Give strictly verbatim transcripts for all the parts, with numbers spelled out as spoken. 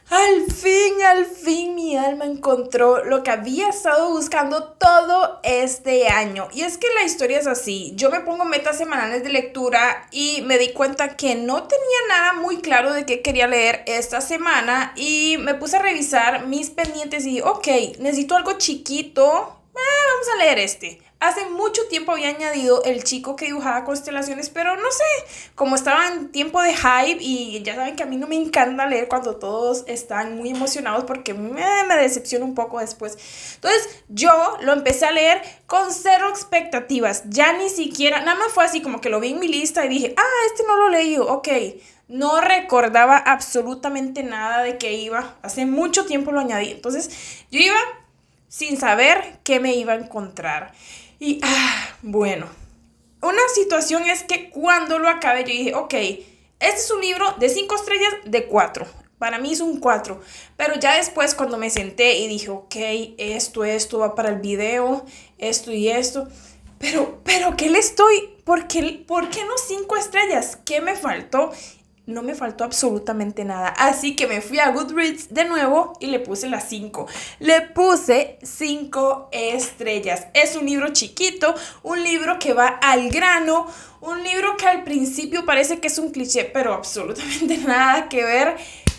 Al fin, al fin mi alma encontró lo que había estado buscando todo este año. Y es que la historia es así. Yo me pongo metas semanales de lectura y me di cuenta que no tenía nada muy claro de qué quería leer esta semana. Y me puse a revisar mis pendientes y, ok, necesito algo chiquito. Eh, vamos a leer este. Hace mucho tiempo había añadido El chico que dibujaba constelaciones, pero no sé, como estaba en tiempo de hype y ya saben que a mí no me encanta leer cuando todos están muy emocionados porque me, me decepciona un poco después. Entonces yo lo empecé a leer con cero expectativas, ya ni siquiera, nada más fue así como que lo vi en mi lista y dije, ah, este no lo leí, ok. No recordaba absolutamente nada de qué iba, hace mucho tiempo lo añadí, entonces yo iba sin saber qué me iba a encontrar. Y, ah, bueno, una situación es que cuando lo acabé yo dije, ok, este es un libro de cinco estrellas, de cuatro. Para mí es un cuatro. Pero ya después cuando me senté y dije, ok, esto, esto va para el video, esto y esto. Pero, pero, ¿qué le estoy? ¿Por qué, por qué no cinco estrellas? ¿Qué me faltó? No me faltó absolutamente nada. Así que me fui a Goodreads de nuevo y le puse las cinco. Le puse cinco estrellas. Es un libro chiquito, un libro que va al grano, un libro que al principio parece que es un cliché, pero absolutamente nada que ver.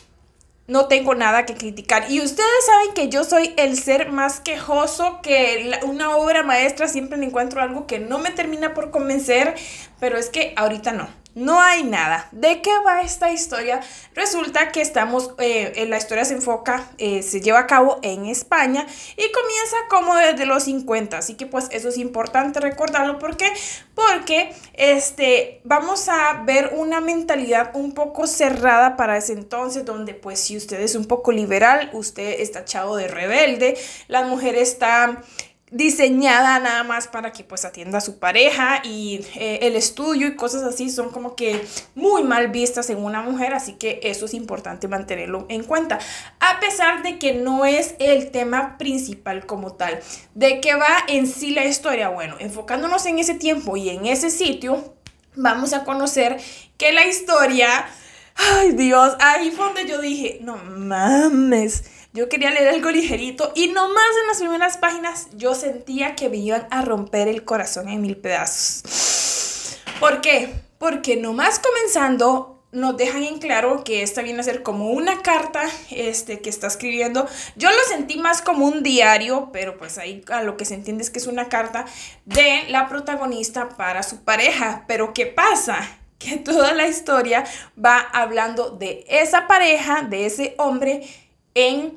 No tengo nada que criticar. Y ustedes saben que yo soy el ser más quejoso, que una obra maestra siempre le encuentro algo que no me termina por convencer, pero es que ahorita no. No hay nada. ¿De qué va esta historia? Resulta que estamos, eh, la historia se enfoca, eh, se lleva a cabo en España y comienza como desde los cincuenta. Así que pues eso es importante recordarlo. ¿Por qué? Porque este, vamos a ver una mentalidad un poco cerrada para ese entonces, donde pues si usted es un poco liberal, usted está echado de rebelde, la mujer está diseñada nada más para que pues atienda a su pareja y eh, el estudio y cosas así son como que muy mal vistas en una mujer, así que eso es importante mantenerlo en cuenta, a pesar de que no es el tema principal como tal. ¿De qué va en sí la historia? Bueno, enfocándonos en ese tiempo y en ese sitio, vamos a conocer que la historia, ay Dios, ahí fue donde yo dije, no mames. Yo quería leer algo ligerito y nomás en las primeras páginas yo sentía que me iban a romper el corazón en mil pedazos. ¿Por qué? Porque nomás comenzando nos dejan en claro que esta viene a ser como una carta este, que está escribiendo. Yo lo sentí más como un diario, pero pues ahí a lo que se entiende es que es una carta de la protagonista para su pareja. Pero ¿qué pasa? Que toda la historia va hablando de esa pareja, de ese hombre, en,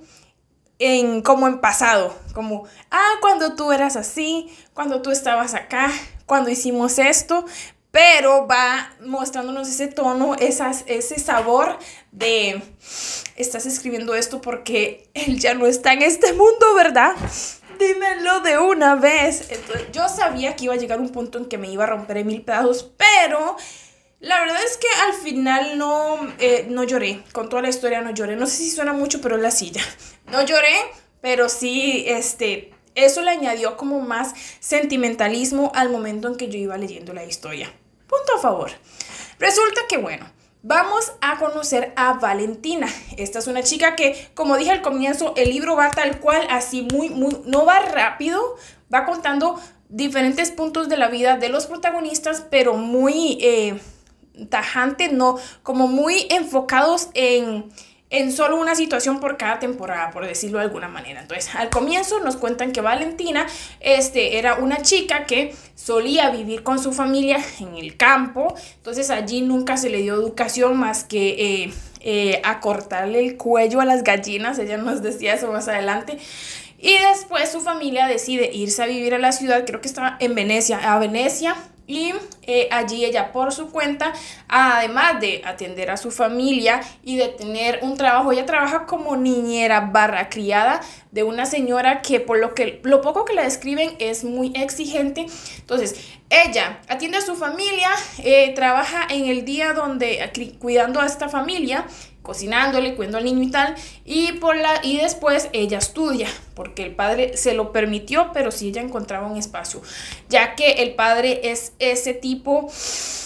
en como en pasado, como, ah, cuando tú eras así, cuando tú estabas acá, cuando hicimos esto, pero va mostrándonos ese tono, esas, ese sabor de, estás escribiendo esto porque él ya no está en este mundo, ¿verdad? Dímelo de una vez. Entonces, yo sabía que iba a llegar un punto en que me iba a romper en mil pedazos, pero la verdad es que al final no, eh, no lloré, con toda la historia no lloré, no sé si suena mucho, pero es la silla. No lloré, pero sí, este, eso le añadió como más sentimentalismo al momento en que yo iba leyendo la historia. Punto a favor. Resulta que bueno, vamos a conocer a Valentina. Esta es una chica que, como dije al comienzo, el libro va tal cual, así muy, muy, no va rápido, va contando diferentes puntos de la vida de los protagonistas, pero muy Eh, tajante, no, como muy enfocados en, en solo una situación por cada temporada, por decirlo de alguna manera. Entonces, al comienzo nos cuentan que Valentina este, era una chica que solía vivir con su familia en el campo, entonces allí nunca se le dio educación más que eh, eh, a cortarle el cuello a las gallinas, ella nos decía eso más adelante. Y después su familia decide irse a vivir a la ciudad, creo que estaba en Venecia, a Venecia. Y eh, allí ella por su cuenta, además de atender a su familia y de tener un trabajo, ella trabaja como niñera barra criada de una señora que por lo, que, lo poco que la describen es muy exigente. Entonces ella atiende a su familia, eh, trabaja en el día donde cuidando a esta familia, cocinándole, cuidando al niño y tal, y, por la, y después ella estudia, porque el padre se lo permitió, pero sí ella encontraba un espacio, ya que el padre es ese tipo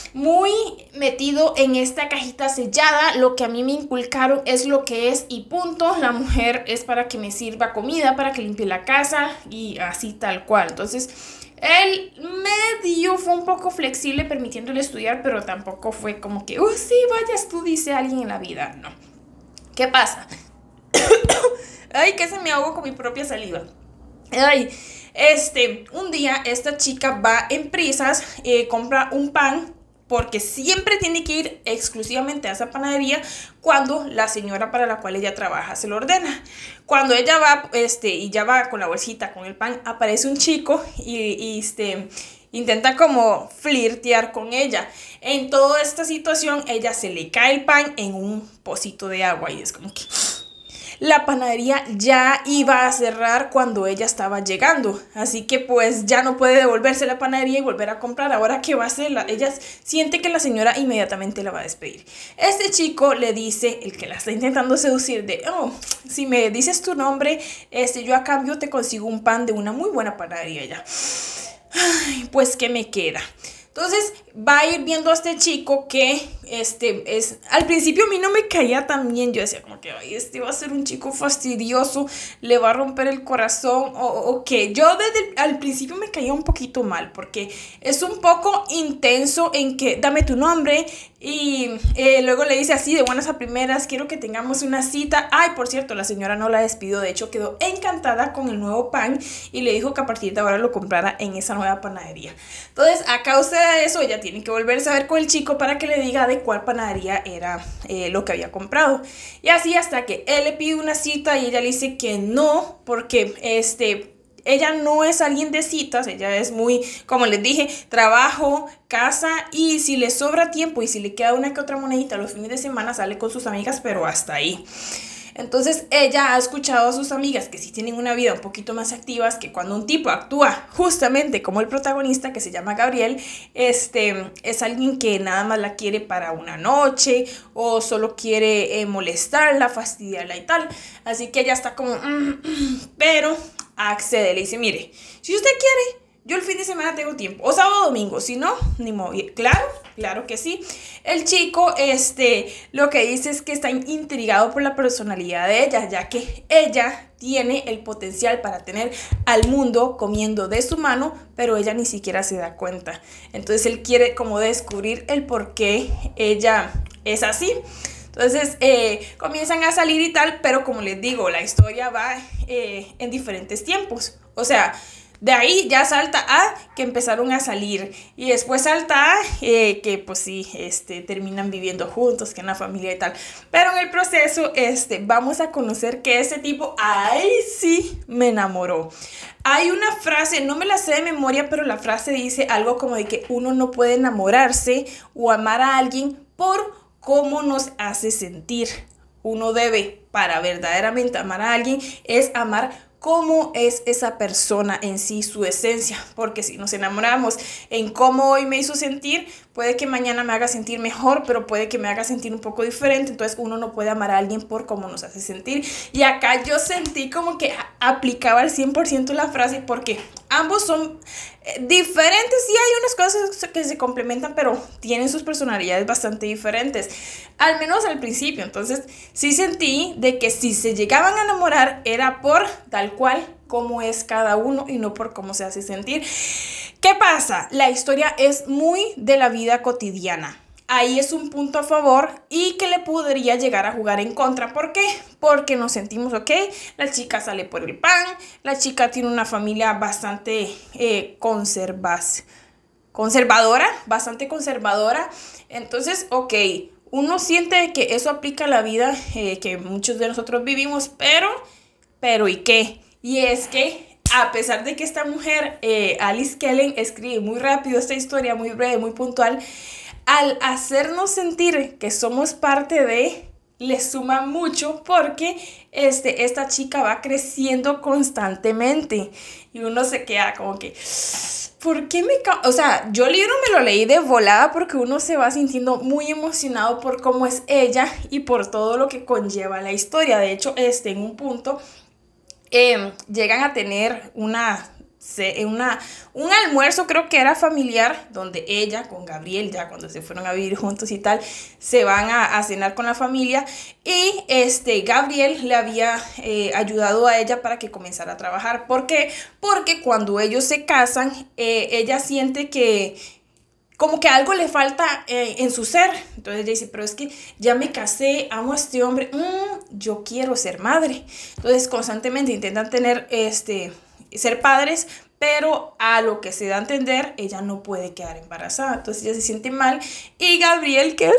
muy metido en esta cajita sellada. Lo que a mí me inculcaron es lo que es y punto. La mujer es para que me sirva comida, para que limpie la casa y así tal cual. Entonces él medio fue un poco flexible permitiéndole estudiar, pero tampoco fue como que, oh sí, vayas tú, dice alguien en la vida. No. ¿Qué pasa? Ay, que se me ahogo con mi propia saliva. Ay, este, un día esta chica va en prisas, eh, compra un pan, porque siempre tiene que ir exclusivamente a esa panadería cuando la señora para la cual ella trabaja se lo ordena. Cuando ella va, este, y ya va con la bolsita, con el pan, aparece un chico y, y este, intenta como flirtear con ella. En toda esta situación, ella se le cae el pan en un pocito de agua y es como que... La panadería ya iba a cerrar cuando ella estaba llegando, así que pues ya no puede devolverse a la panadería y volver a comprar. Ahora, ¿qué va a hacer? La, ella siente que la señora inmediatamente la va a despedir. Este chico le dice, el que la está intentando seducir, de, oh, si me dices tu nombre, este, yo a cambio te consigo un pan de una muy buena panadería ya. Ay, pues, ¿qué me queda? Entonces va a ir viendo a este chico que este es, al principio a mí no me caía tan bien. Yo decía como que, ay, este va a ser un chico fastidioso, le va a romper el corazón o, o que yo desde el, al principio me caía un poquito mal porque es un poco intenso en que dame tu nombre y eh, luego le dice así de buenas a primeras, quiero que tengamos una cita. Ay, por cierto, la señora no la despidió, de hecho quedó encantada con el nuevo pan y le dijo que a partir de ahora lo comprara en esa nueva panadería. Entonces, a causa de eso, ella tiene que volverse a ver con el chico para que le diga de cuál panadería era eh, lo que había comprado. Y así hasta que él le pide una cita y ella le dice que no, porque este... ella no es alguien de citas, ella es muy, como les dije, trabajo, casa y si le sobra tiempo y si le queda una que otra monedita los fines de semana sale con sus amigas, pero hasta ahí. Entonces ella ha escuchado a sus amigas que sí tienen una vida un poquito más activas, que cuando un tipo actúa justamente como el protagonista, que se llama Gabriel, este, es alguien que nada más la quiere para una noche o solo quiere eh, molestarla, fastidiarla y tal. Así que ella está como, mm, mm, pero accede, le dice, mire, si usted quiere, yo el fin de semana tengo tiempo, o sábado o domingo, si no, ni modo. Claro, claro que sí. El chico, este, lo que dice es que está intrigado por la personalidad de ella, ya que ella tiene el potencial para tener al mundo comiendo de su mano, pero ella ni siquiera se da cuenta. Entonces él quiere como descubrir el por qué ella es así. Entonces eh, comienzan a salir y tal, pero como les digo, la historia va eh, en diferentes tiempos. O sea, de ahí ya salta a que empezaron a salir y después salta a eh, que pues sí, este, terminan viviendo juntos, que en la familia y tal. Pero en el proceso este, vamos a conocer que ese tipo, ahí sí me enamoró. Hay una frase, no me la sé de memoria, pero la frase dice algo como de que uno no puede enamorarse o amar a alguien por cómo nos hace sentir. Uno debe, para verdaderamente amar a alguien, es amar cómo es esa persona en sí, su esencia, porque si nos enamoramos en cómo hoy me hizo sentir, puede que mañana me haga sentir mejor, pero puede que me haga sentir un poco diferente. Entonces uno no puede amar a alguien por cómo nos hace sentir. Y acá yo sentí como que aplicaba al cien por ciento la frase, porque ambos son diferentes y hay unas cosas que se complementan, pero tienen sus personalidades bastante diferentes, al menos al principio. Entonces sí sentí de que si se llegaban a enamorar era por tal cual como es cada uno y no por cómo se hace sentir. ¿Qué pasa? La historia es muy de la vida cotidiana. Ahí es un punto a favor y que le podría llegar a jugar en contra. ¿Por qué? Porque nos sentimos, ok, la chica sale por el pan, la chica tiene una familia bastante eh, conservas, conservadora, bastante conservadora. Entonces, ok, uno siente que eso aplica a la vida eh, que muchos de nosotros vivimos, pero, pero ¿y qué? Y es que a pesar de que esta mujer, eh, Alice Kellen, escribe muy rápido esta historia, muy breve, muy puntual, al hacernos sentir que somos parte de, le suma mucho porque este, esta chica va creciendo constantemente y uno se queda como que, ¿por qué me...? O sea, yo el libro me lo leí de volada porque uno se va sintiendo muy emocionado por cómo es ella y por todo lo que conlleva la historia. De hecho, este, en un punto eh, llegan a tener una se, una, un almuerzo, creo que era familiar, donde ella con Gabriel, ya cuando se fueron a vivir juntos y tal, se van a, a cenar con la familia y este, Gabriel le había eh, ayudado a ella para que comenzara a trabajar. ¿Por qué? Porque cuando ellos se casan, eh, ella siente que como que algo le falta eh, en su ser. Entonces ella dice, pero es que ya me casé, amo a este hombre, mm, yo quiero ser madre. Entonces constantemente intentan tener, este, ser padres, pero a lo que se da a entender, ella no puede quedar embarazada. Entonces ella se siente mal. Y Gabriel, que es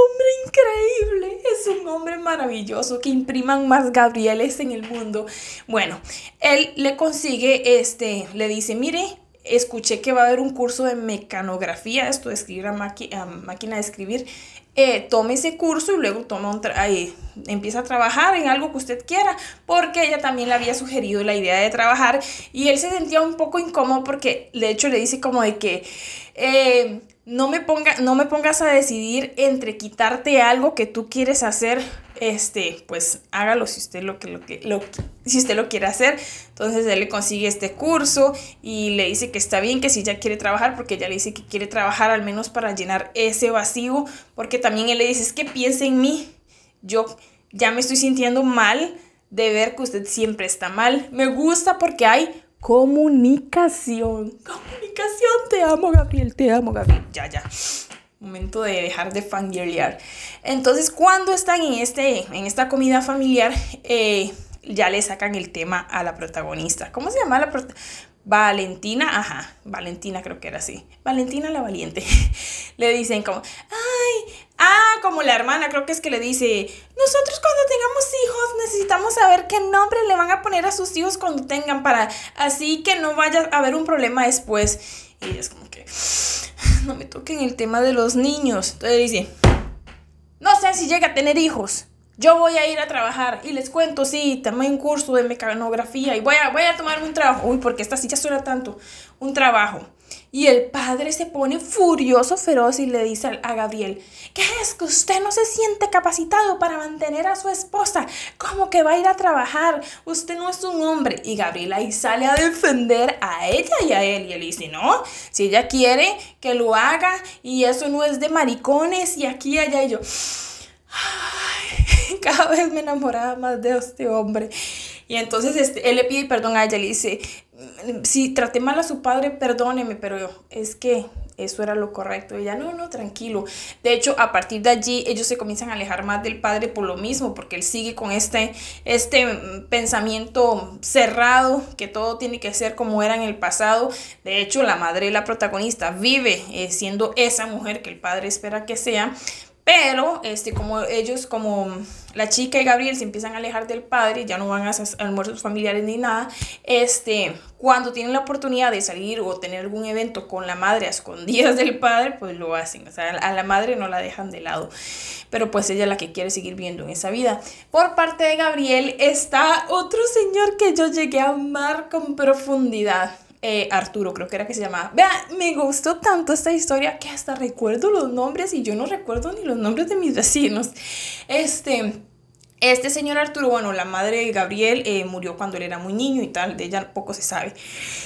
un hombre increíble, es un hombre maravilloso, que impriman más Gabrieles en el mundo. Bueno, él le consigue, este, le dice, mire, escuché que va a haber un curso de mecanografía, esto de escribir a, a máquina de escribir. Eh, tome ese curso y luego toma un eh, empieza a trabajar en algo que usted quiera, porque ella también le había sugerido la idea de trabajar y él se sentía un poco incómodo porque de hecho le dice como de que eh, no me ponga, no me pongas a decidir entre quitarte algo que tú quieres hacer, este, pues hágalo si usted lo que lo que lo si usted lo quiere hacer. Entonces él le consigue este curso y le dice que está bien, que si ella quiere trabajar, porque ella le dice que quiere trabajar al menos para llenar ese vacío, porque también él le dice, es que piense en mí, yo ya me estoy sintiendo mal de ver que usted siempre está mal. Me gusta porque hay comunicación. Comunicación, te amo, Gabriel, te amo, Gabriel. Ya, ya. Momento de dejar de fangirlear. Entonces, cuando están en, este, en esta comida familiar, eh, ya le sacan el tema a la protagonista. ¿Cómo se llama la protagonista? Valentina, ajá, Valentina creo que era así. Valentina la valiente. Le dicen como, ay, ah, como la hermana, creo que es que le dice, nosotros cuando tengamos hijos necesitamos saber qué nombre le van a poner a sus hijos cuando tengan, para así que no vaya a haber un problema después. Y ella es como que, no me toquen el tema de los niños. Entonces dice, no sé si llega a tener hijos, yo voy a ir a trabajar y les cuento, sí, tomé un curso de mecanografía y voy a, voy a tomar un trabajo. Uy, porque esta silla suena tanto. Un trabajo. Y el padre se pone furioso, feroz y le dice a Gabriel, ¿qué es que usted no se siente capacitado para mantener a su esposa? ¿Cómo que va a ir a trabajar? Usted no es un hombre. Y Gabriel ahí sale a defender a ella y a él. Y él dice, no, si ella quiere que lo haga y eso no es de maricones y aquí y allá. Y yo, ay, cada vez me enamoraba más de este hombre. Y entonces este, él le pide perdón a ella, le dice, si traté mal a su padre, perdóneme, pero es que eso era lo correcto. Y ella, no, no, tranquilo. De hecho, a partir de allí, ellos se comienzan a alejar más del padre por lo mismo, porque él sigue con este, este pensamiento cerrado, que todo tiene que ser como era en el pasado. De hecho, la madre de la protagonista vive eh, siendo esa mujer que el padre espera que sea. Pero este, como ellos, como la chica y Gabriel se empiezan a alejar del padre, ya no van a esos almuerzos familiares ni nada, este, cuando tienen la oportunidad de salir o tener algún evento con la madre a escondidas del padre, pues lo hacen. O sea, a la madre no la dejan de lado, pero pues ella es la que quiere seguir viendo en esa vida. Por parte de Gabriel está otro señor que yo llegué a amar con profundidad. Eh, Arturo, creo que era que se llamaba. Vea, me gustó tanto esta historia que hasta recuerdo los nombres y yo no recuerdo ni los nombres de mis vecinos. Este, este señor Arturo, bueno, la madre de Gabriel eh, murió cuando él era muy niño y tal, de ella poco se sabe.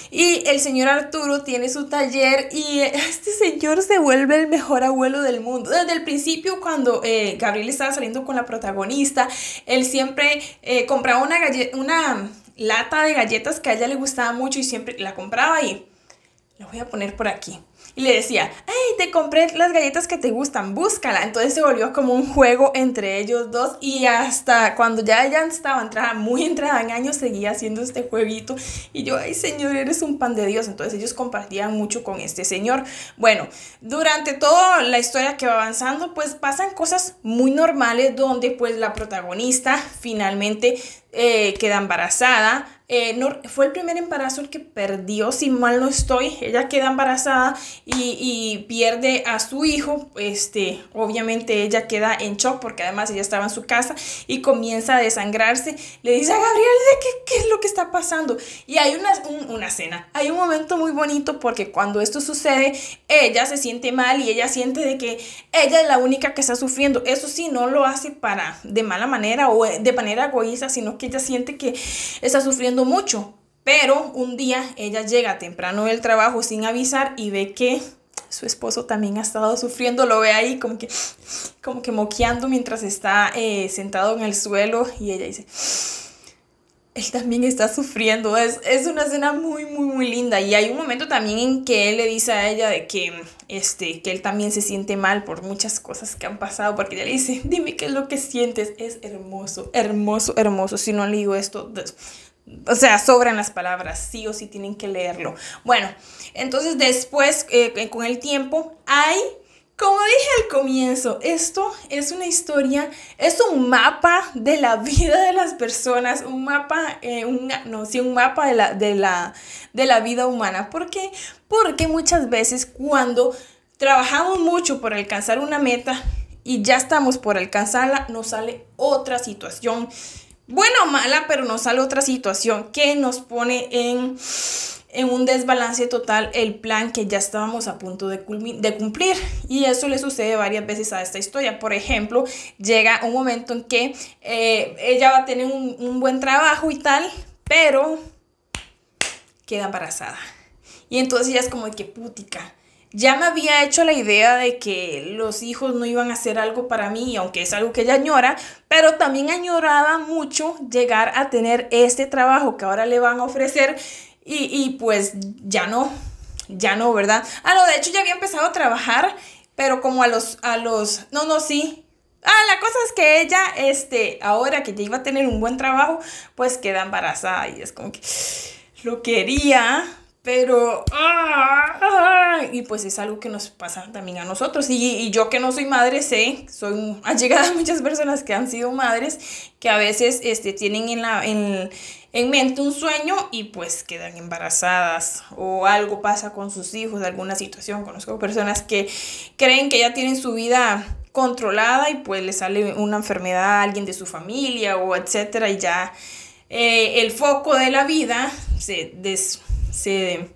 Y el señor Arturo tiene su taller y este señor se vuelve el mejor abuelo del mundo. Desde el principio, cuando eh, Gabriel estaba saliendo con la protagonista, él siempre eh, compraba una galleta, una lata de galletas que a ella le gustaba mucho y siempre la compraba y la voy a poner por aquí. Y le decía, hey, te compré las galletas que te gustan, búscala. Entonces se volvió como un juego entre ellos dos y hasta cuando ya ella estaba entrada, muy entrada en años, seguía haciendo este jueguito. Y yo, ay señor, eres un pan de Dios. Entonces ellos compartían mucho con este señor. Bueno, durante toda la historia que va avanzando, pues pasan cosas muy normales donde pues la protagonista finalmente eh, queda embarazada. Eh, no, fue el primer embarazo el que perdió, si mal no estoy. Ella queda embarazada y, y pierde a su hijo. Este, obviamente ella queda en shock porque además ella estaba en su casa y comienza a desangrarse. Le dice a Gabriel, ¿qué, qué es lo que está pasando? Y hay una, un, una escena, hay un momento muy bonito porque cuando esto sucede, ella se siente mal y ella siente de que ella es la única que está sufriendo. Eso sí, no lo hace para de mala manera o de manera egoísta, sino que ella siente que está sufriendo mucho, Pero un día ella llega temprano del trabajo sin avisar y ve que su esposo también ha estado sufriendo, lo ve ahí como que, como que moqueando mientras está eh, sentado en el suelo, y ella dice, él también está sufriendo. Es, es una escena muy, muy, muy linda. Y hay un momento también en que él le dice a ella de que, este, que él también se siente mal por muchas cosas que han pasado, porque ella le dice, dime qué es lo que sientes. Es hermoso, hermoso, hermoso. Si no le digo esto, o sea, sobran las palabras, sí o sí tienen que leerlo. Bueno, entonces después, eh, con el tiempo, hay... Como dije al comienzo, esto es una historia, es un mapa de la vida de las personas, un mapa, eh, una, no, sí, un mapa de la, de, la, de la vida humana. ¿Por qué? Porque muchas veces cuando trabajamos mucho por alcanzar una meta y ya estamos por alcanzarla, nos sale otra situación, buena o mala, pero nos sale otra situación que nos pone en... en un desbalance total el plan que ya estábamos a punto de, de cumplir. Y eso le sucede varias veces a esta historia. Por ejemplo, llega un momento en que eh, ella va a tener un, un buen trabajo y tal, pero queda embarazada. Y entonces ella es como de que putica. Ya me había hecho la idea de que los hijos no iban a hacer algo para mí, aunque es algo que ella añora, pero también añoraba mucho llegar a tener este trabajo que ahora le van a ofrecer. Y, y pues ya no, ya no, ¿verdad? Ah, no, de hecho ya había empezado a trabajar, pero como a los, a los, no, no, sí. Ah, la cosa es que ella, este, ahora que ya iba a tener un buen trabajo, pues queda embarazada y es como que lo quería, pero... Ah, ah, y pues es algo que nos pasa también a nosotros. Y, y yo que no soy madre sé, soy allegada a muchas personas que han sido madres, que a veces este, tienen en la... En, en mente un sueño y pues quedan embarazadas o algo pasa con sus hijos, alguna situación. Conozco personas que creen que ya tienen su vida controlada y pues le sale una enfermedad a alguien de su familia o etcétera, y ya eh, el foco de la vida se, des, se,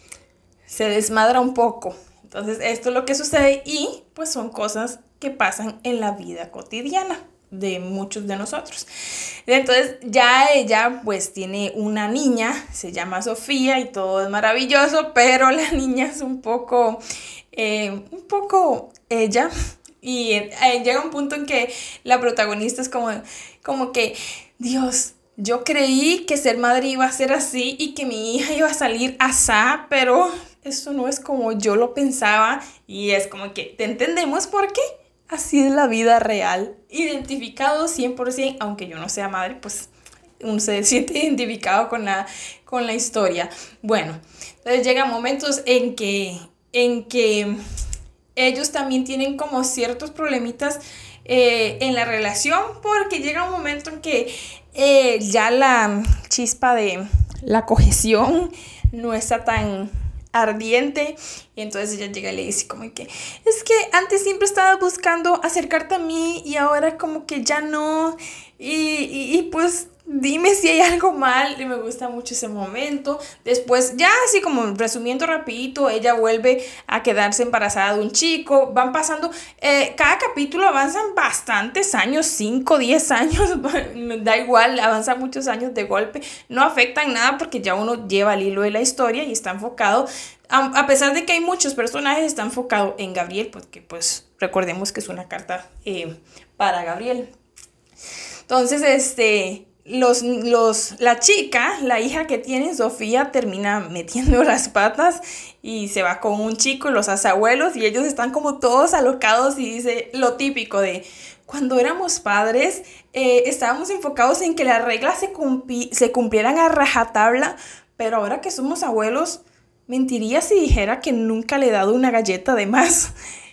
se desmadra un poco. Entonces esto es lo que sucede y pues son cosas que pasan en la vida cotidiana de muchos de nosotros. Entonces ya ella pues tiene una niña, se llama Sofía y todo es maravilloso, pero la niña es un poco, eh, un poco ella, y eh, llega un punto en que la protagonista es como, como que, Dios, yo creí que ser madre iba a ser así y que mi hija iba a salir asá, pero eso no es como yo lo pensaba, y es como que te entendemos por qué. Así es la vida real, identificado cien por ciento, aunque yo no sea madre, pues uno se siente identificado con la, con la historia. Bueno, entonces llegan momentos en que, en que ellos también tienen como ciertos problemitas eh, en la relación, porque llega un momento en que eh, ya la chispa de la cohesión no está tan ardiente, y entonces ella llega y le dice como que es que antes siempre estabas buscando acercarte a mí y ahora como que ya no, y, y, y pues dime si hay algo mal. Y me gusta mucho ese momento. Después, ya así como resumiendo rapidito, ella vuelve a quedarse embarazada de un chico. Van pasando, eh, cada capítulo avanzan bastantes años, cinco, diez años, da igual, avanzan muchos años de golpe. No afectan nada porque ya uno lleva el hilo de la historia y está enfocado. A, a pesar de que hay muchos personajes, está enfocado en Gabriel, porque pues recordemos que es una carta eh, para Gabriel. Entonces, este... Los, los, la chica, la hija que tiene, Sofía, termina metiendo las patas y se va con un chico y los hace abuelos y ellos están como todos alocados, y dice lo típico de cuando éramos padres eh, estábamos enfocados en que las reglas se, cumpli, se cumplieran a rajatabla, pero ahora que somos abuelos, mentiría si dijera que nunca le he dado una galleta de más.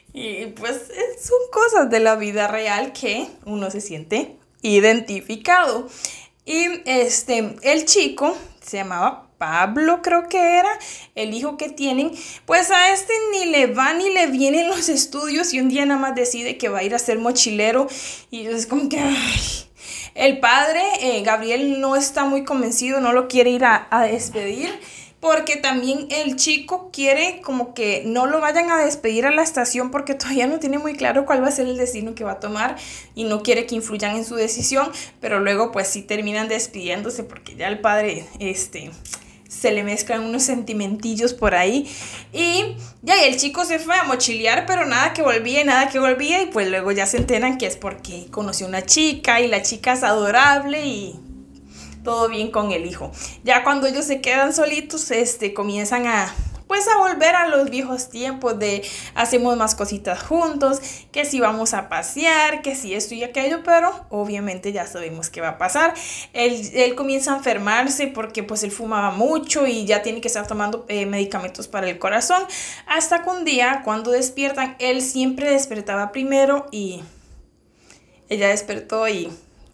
Y pues son cosas de la vida real que uno se siente identificado. Y este, el chico se llamaba Pablo, creo que era el hijo que tienen. Pues a este ni le va ni le vienen los estudios y un día nada más decide que va a ir a ser mochilero. Y es como que ay. El padre, eh, Gabriel, no está muy convencido, no lo quiere ir a, a despedir, porque también el chico quiere como que no lo vayan a despedir a la estación porque todavía no tiene muy claro cuál va a ser el destino que va a tomar y no quiere que influyan en su decisión, pero luego pues sí terminan despidiéndose porque ya el padre este, se le mezclan unos sentimentillos por ahí. Y ya y el chico se fue a mochilear, pero nada que volvía y nada que volvía. Y pues luego ya se enteran que es porque conoció una chica y la chica es adorable y todo bien con el hijo. Ya cuando ellos se quedan solitos, este, comienzan a... pues a volver a los viejos tiempos de hacemos más cositas juntos, que si vamos a pasear, que si esto y aquello, pero obviamente ya sabemos qué va a pasar. Él, él comienza a enfermarse porque pues él fumaba mucho y ya tiene que estar tomando eh, medicamentos para el corazón, hasta que un día cuando despiertan, él siempre despertaba primero y ella despertó y...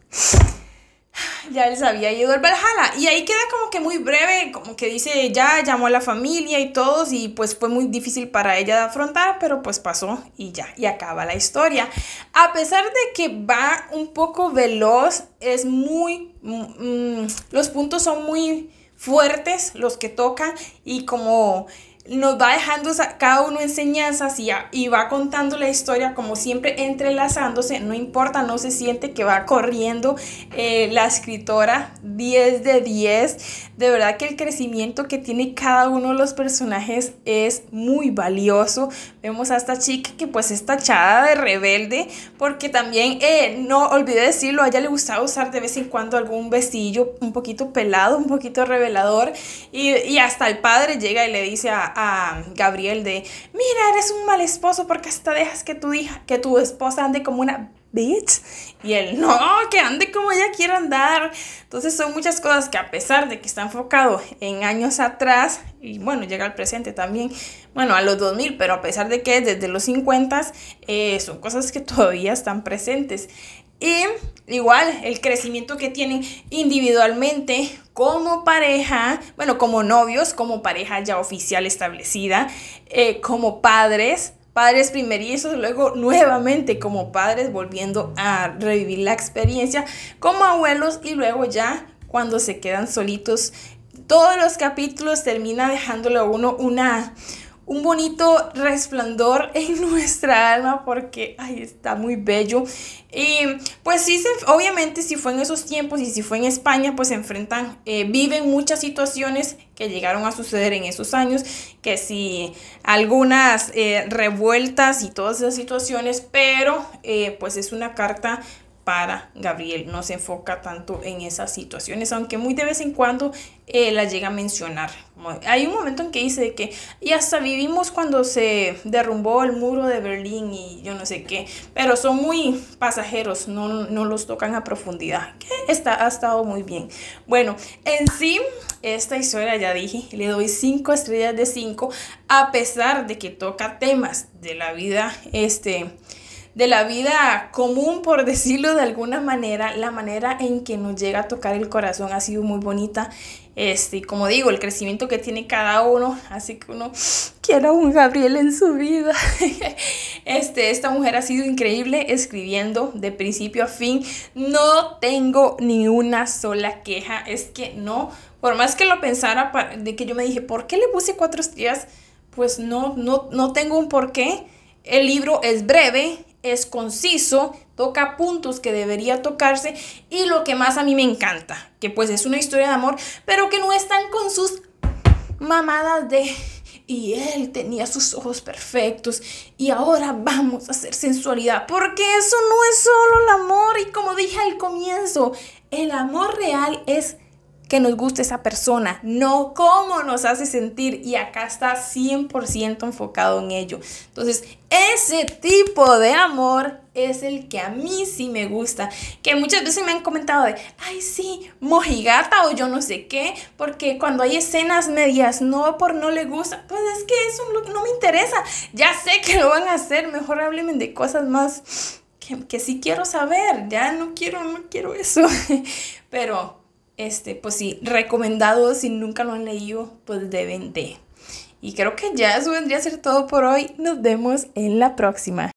ya él se había ido al Valhalla. Y ahí queda como que muy breve, como que dice, ya llamó a la familia y todos, y pues fue muy difícil para ella de afrontar, pero pues pasó y ya, y acaba la historia. A pesar de que va un poco veloz, es muy, mm, los puntos son muy fuertes los que tocan, y como... nos va dejando cada uno enseñanzas y, y va contando la historia como siempre entrelazándose, no importa, no se siente que va corriendo eh, la escritora. Diez de diez, de verdad que el crecimiento que tiene cada uno de los personajes es muy valioso. Vemos a esta chica que pues es tachada de rebelde porque también, eh, no olvidé decirlo, a ella le gustaba usar de vez en cuando algún vestidillo un poquito pelado, un poquito revelador, y, y hasta el padre llega y le dice a a Gabriel de, mira, eres un mal esposo porque hasta dejas que tu hija, que tu esposa ande como una bitch. Y él, no, que ande como ella quiera andar. Entonces son muchas cosas que, a pesar de que está enfocado en años atrás, y bueno, llega al presente también, bueno, a los dos mil, pero a pesar de que desde los cincuenta, eh, son cosas que todavía están presentes. Y igual el crecimiento que tienen individualmente como pareja, bueno, como novios, como pareja ya oficial establecida, eh, como padres, padres primerizos, luego nuevamente como padres volviendo a revivir la experiencia, como abuelos, y luego ya cuando se quedan solitos, todos los capítulos termina dejándole a uno una... un bonito resplandor en nuestra alma porque, ay, está muy bello. Y pues sí, se, obviamente si fue en esos tiempos y si fue en España, pues se enfrentan, eh, viven muchas situaciones que llegaron a suceder en esos años, que si algunas eh, revueltas y todas esas situaciones, pero eh, pues es una carta para Gabriel, no se enfoca tanto en esas situaciones, aunque muy de vez en cuando eh, las llega a mencionar. Hay un momento en que dice que y hasta vivimos cuando se derrumbó el muro de Berlín y yo no sé qué, pero son muy pasajeros, no, no los tocan a profundidad, que está, ha estado muy bien. Bueno, en sí, esta historia, ya dije, le doy cinco estrellas de cinco, a pesar de que toca temas de la vida, este... de la vida común, por decirlo de alguna manera. La manera en que nos llega a tocar el corazón ha sido muy bonita. Este, como digo, el crecimiento que tiene cada uno, así que uno quiere a un Gabriel en su vida. Este, esta mujer ha sido increíble escribiendo de principio a fin. No tengo ni una sola queja. Es que no, por más que lo pensara, de que yo me dije, ¿por qué le puse cuatro estrellas? Pues no, no, no tengo un por qué. El libro es breve, es conciso, toca puntos que debería tocarse, y lo que más a mí me encanta, que pues es una historia de amor, pero que no están con sus mamadas de y él tenía sus ojos perfectos y ahora vamos a hacer sensualidad, porque eso no es solo el amor. Y como dije al comienzo, el amor real es que nos guste esa persona, no cómo nos hace sentir, y acá está cien por ciento enfocado en ello. Entonces, ese tipo de amor es el que a mí sí me gusta, que muchas veces me han comentado de, ay sí, mojigata o yo no sé qué, porque cuando hay escenas medias no por no le gusta, pues es que eso no me interesa, ya sé que lo van a hacer, mejor háblenme de cosas más que, que sí quiero saber, ya no quiero, no quiero eso, pero... Este, pues sí, recomendado. Si nunca lo han leído, pues deben de. Y creo que ya eso vendría a ser todo por hoy. Nos vemos en la próxima.